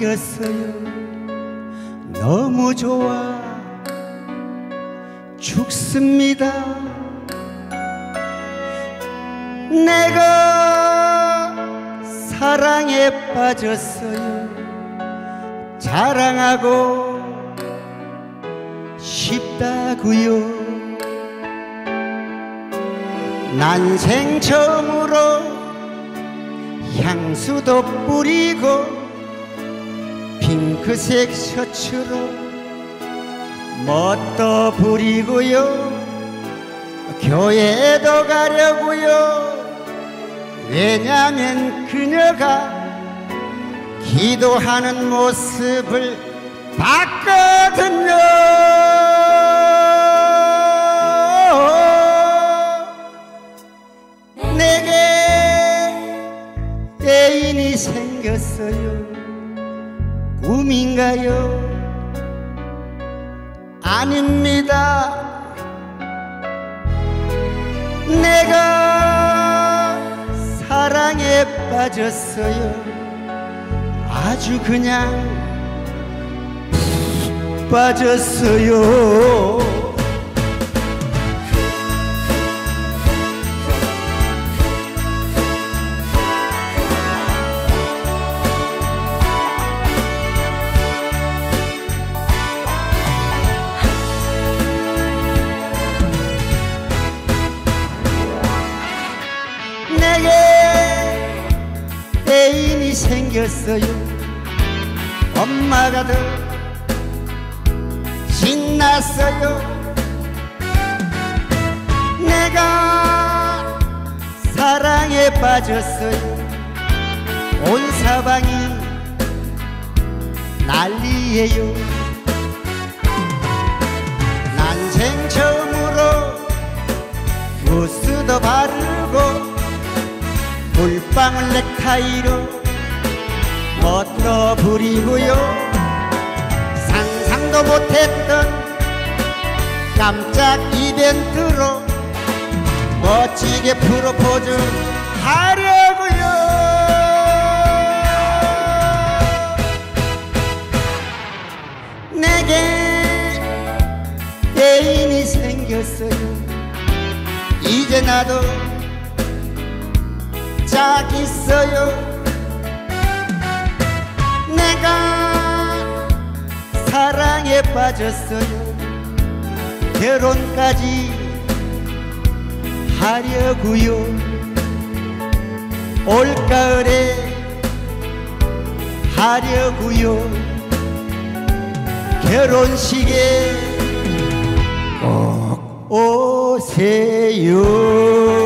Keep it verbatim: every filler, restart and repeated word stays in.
생겼어요. 너무 좋아 죽습니다. 내가 사랑에 빠졌어요. 자랑하고 싶다구요. 난생 처음으로 향수도 뿌리고 핑크색 셔츠로 멋도 부리고요. 교회도 가려고요. 왜냐면 그녀가 기도하는 모습을 봤거든요. 내게 애인이 생겼어요. 꿈인가요? 아닙니다. 내가 사랑에 빠졌어요. 아주 그냥 푹 빠졌어요. 내게 애인이 생겼어요. 엄마가 더 신났어요. 내가 사랑에 빠졌어요. 온 사방이 난리예요. 난생 처음으로 무스도 바르고 물방울 넥타이로 멋도 부리고요. 상상도 못했던 깜짝 이벤트로 멋지게 프로포즈 하려고요. 내게 애인이 생겼어요. 이제 나도 짝 있어요. 내가 사랑에 빠졌어요. 결혼까지 하려고요. 올가을에 하려고요. 결혼식에 꼭 오세요.